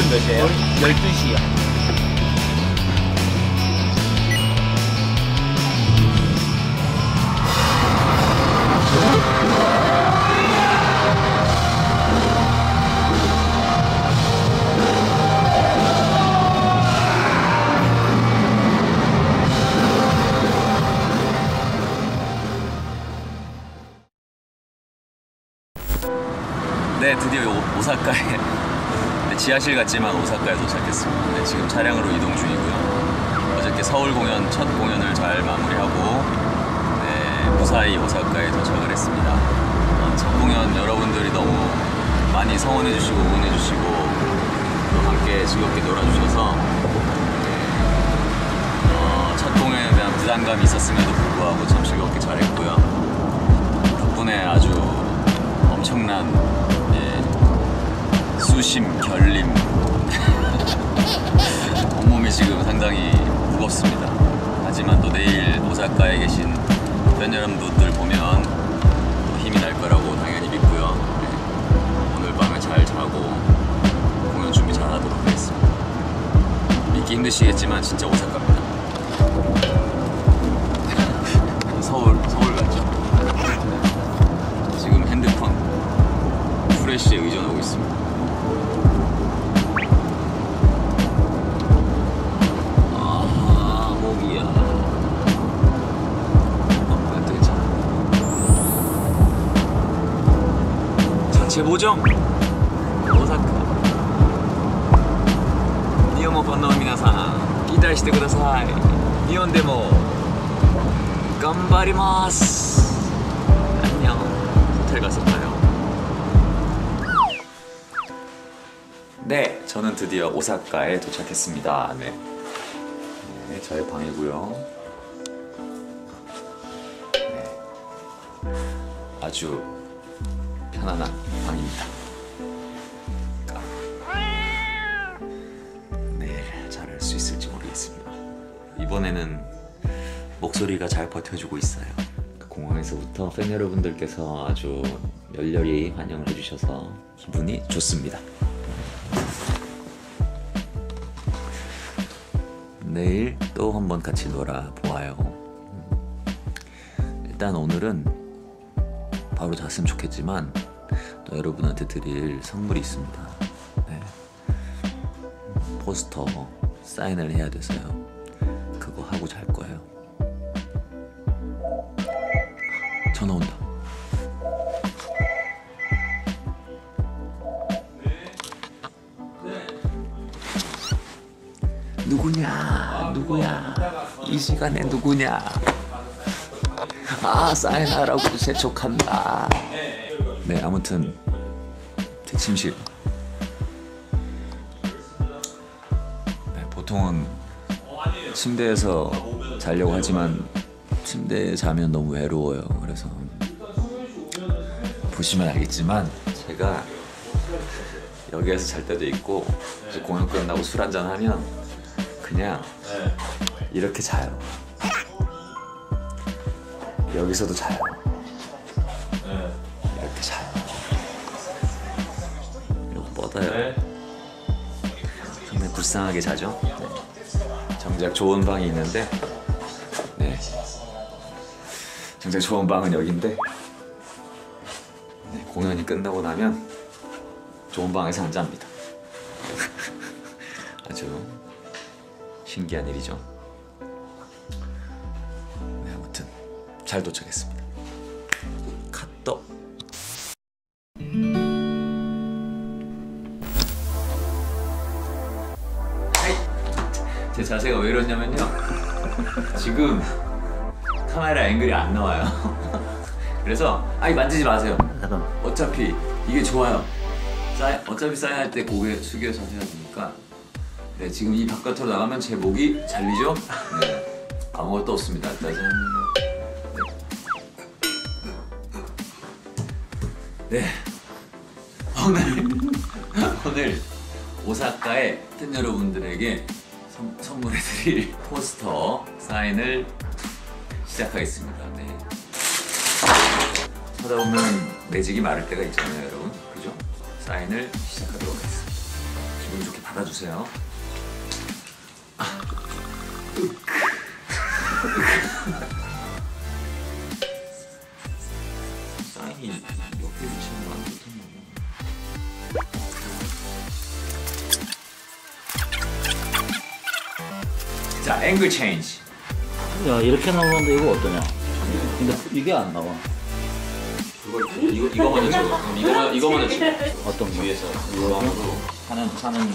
몇 시에요? 12시요. 네, 드디어 오사카에 지하실 같지만 오사카에 도착했습니다. 네, 지금 차량으로 이동 중이고요. 어저께 서울 공연 첫 공연을 잘 마무리하고 네, 무사히 오사카에 도착을 했습니다. 첫 공연 여러분들이 너무 많이 성원해주시고 응원해주시고 또 함께 즐겁게 놀아주셔서 네, 첫 공연에 대한 부담감이 있었음에도 불구하고 참 즐겁게 잘했고요. 덕분에 아주 엄청난 수심, 결림 온몸이 지금 상당히 무겁습니다. 하지만 또 내일 오사카에 계신 팬 여러분들 보면 또 힘이 날 거라고 당연히 믿고요. 네. 오늘 밤에 잘 자고 공연 준비 잘 하도록 하겠습니다. 믿기 힘드시겠지만 진짜 오사카입니다. 서울 같죠? 지금 핸드폰 프레쉬에 의존하고 있습니다. 제보정 오사카 니혼모 팬の皆さん期待してください日本でも頑張ります안녕 호텔 가서 봐요. 네, 저는 드디어 오사카에 도착했습니다. 네, 저의 방이고요. 네, 아주 편안한 방입니다. 내일 잘할 수 있을지 모르겠습니다. 이번에는 목소리가 잘 버텨주고 있어요. 공항에서부터 팬 여러분들께서 아주 열렬히 환영을 해주셔서 기분이 좋습니다. 내일 또 한번 같이 놀아보아요. 일단 오늘은 바로 잤으면 좋겠지만 또 여러분한테 드릴 선물이 있습니다. 네. 포스터 사인을 해야 돼서요. 그거 하고 잘 거예요. 전화 온다. 누구냐? 이 시간에 누구냐? 아, 사인하라고 재촉한다. 네, 아무튼 제 침실. 네, 보통은 침대에서 자려고 하지만 침대에 자면 너무 외로워요. 그래서 보시면 알겠지만 제가 여기에서 잘 때도 있고 이제 공연 끝나고 술 한잔 하면 그냥 이렇게 자요. 여기서도 자요. 이렇게 자요. 이러고 뻗어요. 정말 불쌍하게 자죠. 네. 정작 좋은 방이 있는데 네. 정작 좋은 방은 여기인데 네. 공연이 끝나고 나면 좋은 방에서 안 잡니다. 아주 신기한 일이죠. 네, 아무튼 잘 도착했습니다. 갓떡. 제 자세가 왜 이러냐면요. 지금 카메라 앵글이 안 나와요. 그래서 아니 만지지 마세요. 어차피 이게 좋아요. 어차피 사인할 때 고개 숙여서 해야 되니까. 네, 지금 이 바깥으로 나가면 제 목이 잘리죠? 네, 아무것도 없습니다. 짜잔. 네, 오늘 오사카의 팬 여러분들에게 선물해드릴 포스터 사인을 시작하겠습니다. 네. 하다 보면 매직이 마를 때가 있잖아요, 여러분. 그죠? 사인을 시작하도록 하겠습니다. 기분 좋게 받아주세요. 사인이 옆에 위치는 안 좋던데. 자, 앵글 체인지. 야, 이렇게 나오는데 이거 어떠냐? 근데 이게 안 나와. 이거 먼저 찍어. 그럼 이거 먼저 찍어. 어떤 거? 위에서 이거로 하는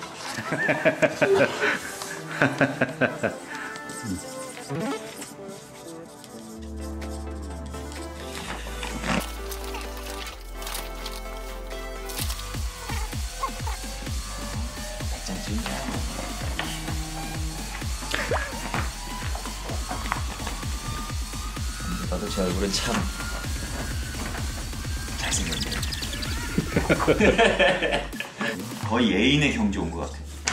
나도 제 얼굴은 참 잘생겼네. 거의 애인의 경지 온 것 같아.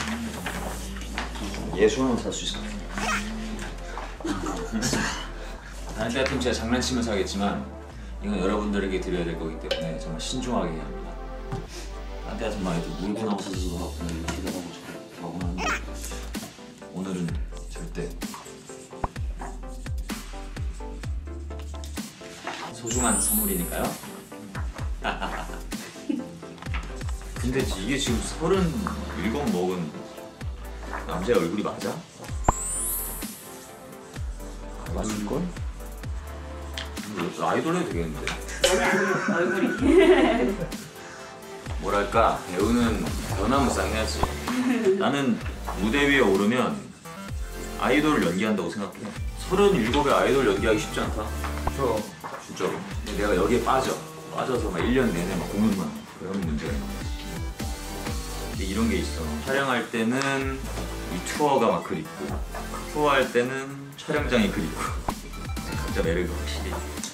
예수 하나 살 수 있을 것 같아. 다른 때 같으면 제가 장난치면서 하겠지만 이건 여러분들에게 드려야 될 거기 때문에 정말 신중하게 해야 합니다. 다른 때 같으면 막 이렇게 물고 나오셔서 하고 이렇게 하고 하는데 오늘은 절대 소중한 선물이니까요. 근데 이게 지금 37 먹은 남자의 얼굴이 맞아? 맞을걸? 아이돌 해도 되겠는데. 얼굴이 뭐랄까, 배우는 변화무쌍해야지. 나는 무대 위에 오르면 아이돌을 연기한다고 생각해. 37에 아이돌 연기하기 쉽지 않다. 그렇죠. 진짜로. 근데 내가 여기에 빠져서 막 1년 내내 막 공연만 그런 문제가 있는 거지. 근데 이런 게 있어. 촬영할 때는 이 투어가 막 그립고, 투어할 때는 촬영장이 그립고. 각자 매력이 확실히.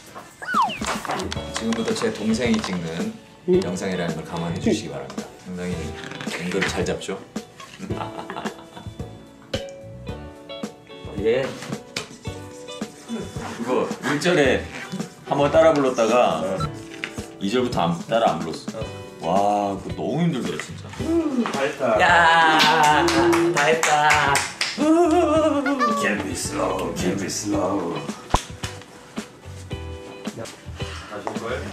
지금부터 제 동생이 찍는 영상이라는 걸 감안해 주시기 바랍니다. 상당히 앵글을 잘 잡죠? 예. 그거 1절에 한번 따라 불렀다가 2절부터 따라 안 불렀어. 와, 그거 너무 힘들더라 진짜. 다 했다. 야, 다 했다. Can't be slow, can't be slow. 다시 올 거예요?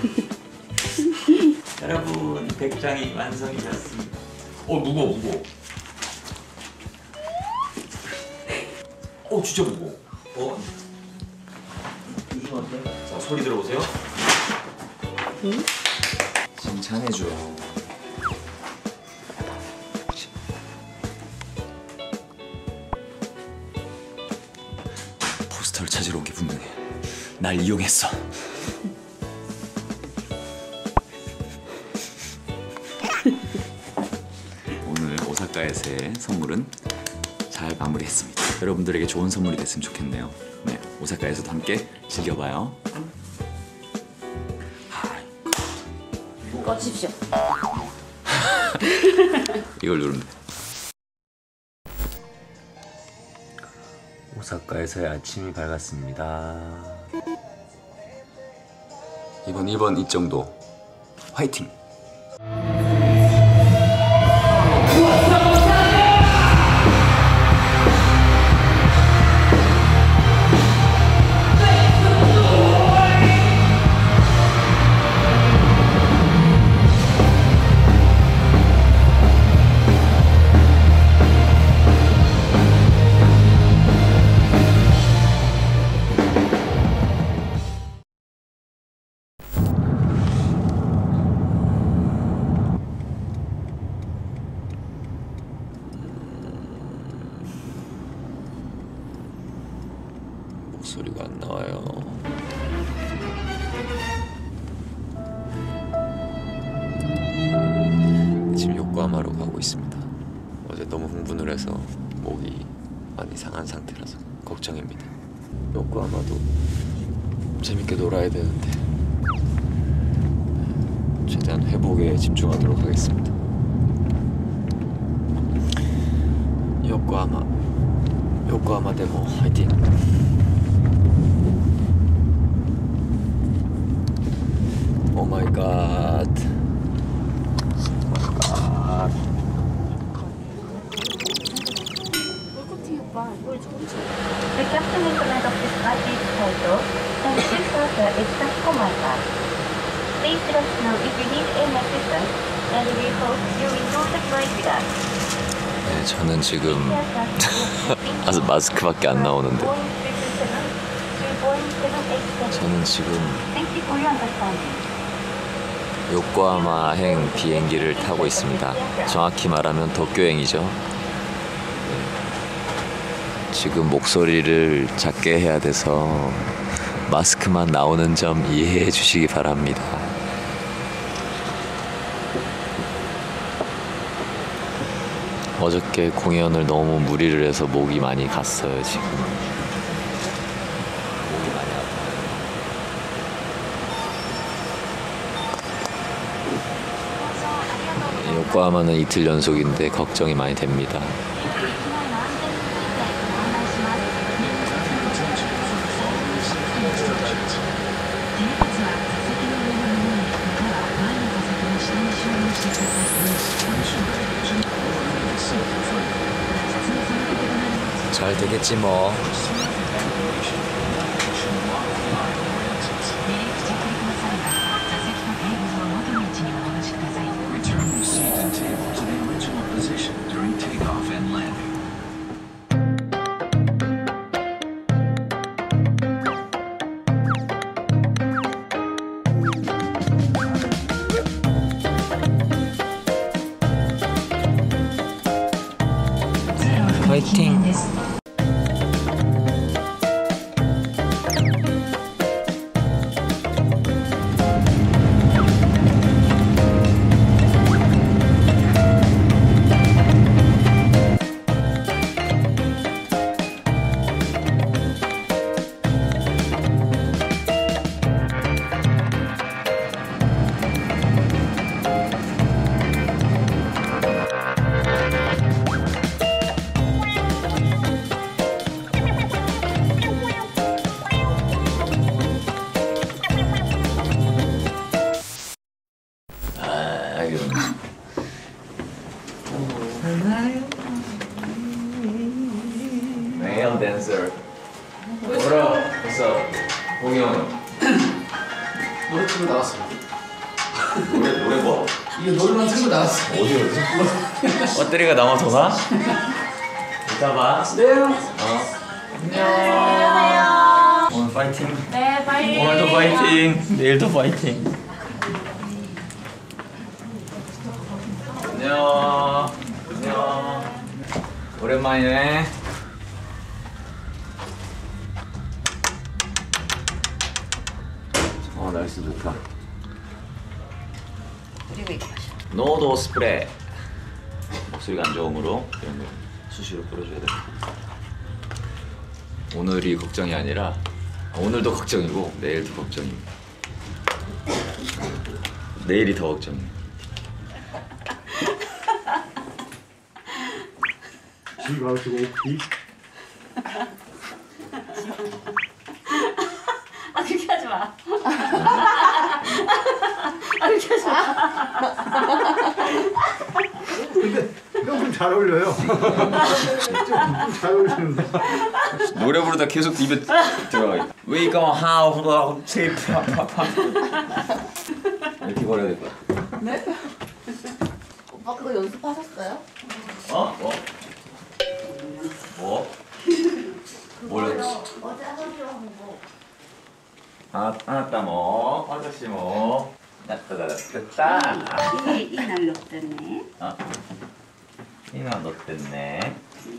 여러분, 백장이 완성이 됐습니다. 무거워. 진짜 무거워. 자, 소리 들어보세요. 응? 칭찬해줘. 포스터를 찾으러 온 게 분명해. 날 이용했어. 오늘 오사카에서의 선물은 잘 마무리했습니다. 여러분들에게 좋은 선물이 됐으면 좋겠네요. 네, 오사카에서도 함께 즐겨봐요. 꺼주십시오. 이걸 누르면 돼. 오사카에서의 아침이 밝았습니다. 이번 1번 입정도 화이팅! 소리가 안 나와요. 지금 요코하마로 가고 있습니다. 어제 너무 흥분을 해서 목이 많이 상한 상태라서 걱정입니다. 요코하마도 재밌게 놀아야 되는데 최대한 회복에 집중하도록 하겠습니다. 요코하마 데모 화이팅! 오 마이 갓. The captain implement of this flight is total, and the ship starter is Takomata. Please let us know if you need any assistance, and we hope you enjoy the flight with us. 네, 저는 지금 아주 마스크밖에 안 나오는데 저는 지금 Thank you for your understanding. 요코하마행 비행기를 타고 있습니다. 정확히 말하면 도쿄행이죠. 네. 지금 목소리를 작게 해야 돼서 마스크만 나오는 점 이해해 주시기 바랍니다. 어저께 공연을 너무 무리를 해서 목이 많이 갔어요. 지금 목이 많이 아파요. 요코하마는 이틀 연속인데 걱정이 많이 됩니다. 잘 되겠지 뭐. Return your seat and table to the original position during takeoff and landing. 화이팅! 메일 댄서. 뭐라? 벌써 공연. 노래 틀고 나왔어요. 노래 뭐? 이거 노래만 틀고 나왔어요. 어디? 배터리가 남아서나? 이따 봐. 네. 안녕. 오늘 파이팅. 네, 파이팅. 오늘도 파이팅. 내일도 파이팅. 안녕. 안녕. 오랜만이네. 날씨 좋다. 그리고 이거 마셔. 노도 스프레이. 목소리가 안 좋으므로 이런 거 수시로 뿌려줘야 돼. 오늘이 걱정이 아니라 오늘도 걱정이고 내일도 걱정입니다. 내일이 더 걱정이에요. 집 가시고 오피. 아, 그렇게 하지 마. 아, 그렇게 하지 마. 근데 형은 잘 어울려요. 좀잘 어울리는데. 노래 부르다 계속 입에 들어가. We go how safe. 이렇게 걸어야 될 거야. 네? 오빠 그거 연습하셨어요? 어? 뭐? 뭐? 뭘? 어제 하셨던 거. 아따 뭐 아저씨 뭐 됐다. 이 날 넣었네. 아 이나 너 됐네.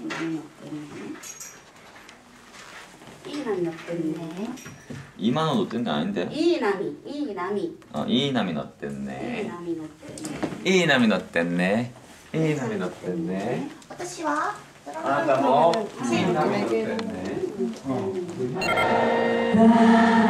이 날 넣었네. 2만 원 넣었던 게 아닌데. 이남이. 이남이 넣었댔네. 넣었네. 이남이 넣었댔네. 이남이 넣었댔네. 私は 아따 뭐 이남이 넣었댔네.